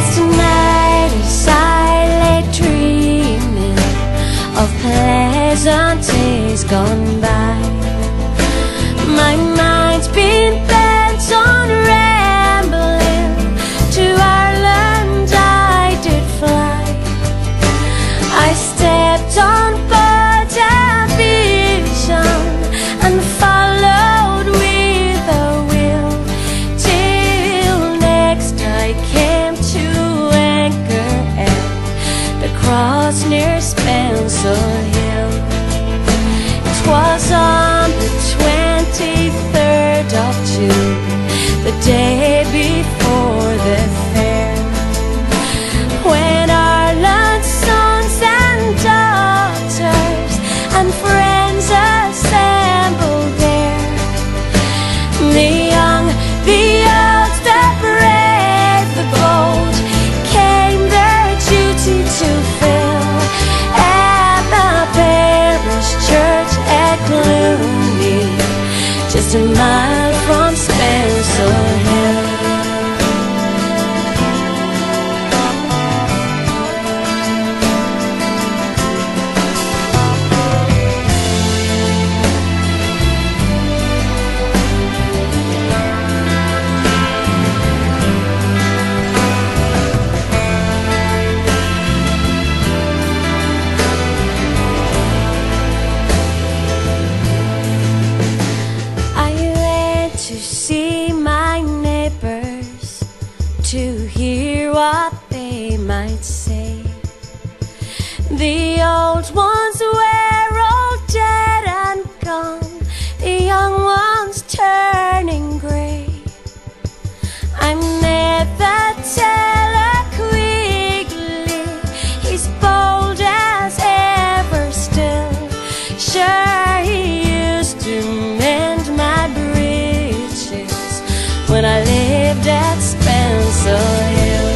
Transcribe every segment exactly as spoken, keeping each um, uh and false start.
Last night as I lay dreaming of pleasant days gone by, my mind's been bent on rambling. To Ireland I did fly. I stepped on board a vision and followed with a will, till next I came to anchor at the cross near Spancil Hill. It was on the twenty-third of June, the day before the fair, when Ireland's sons and daughters and friends assembled there. The young, the old, the brave, the bold came their duty to fill at the parish church at Gloomy, just a mile from Spancil Hill. To hear what they might say. The old ones were all dead and gone, the young ones turning grey. I met the teller quickly, he's bold as ever still. Sure, he used to mend my breeches when I lived at Spancil Hill.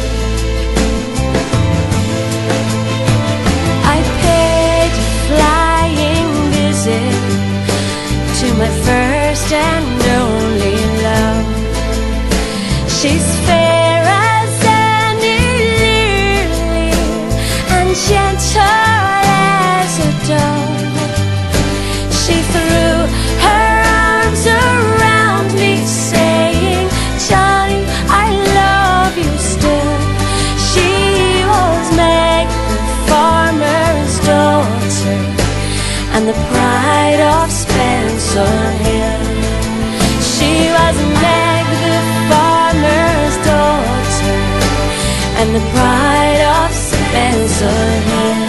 I paid a flying visit to my first and only love. She's fair as any lily and gentle as a dove. She threw her arms around me, saying, "Johnny, I love you still." She was Meg, the farmer's daughter, and the pride of Spancil Hill. She was Meg, the farmer's daughter, and the pride of Spancil Hill.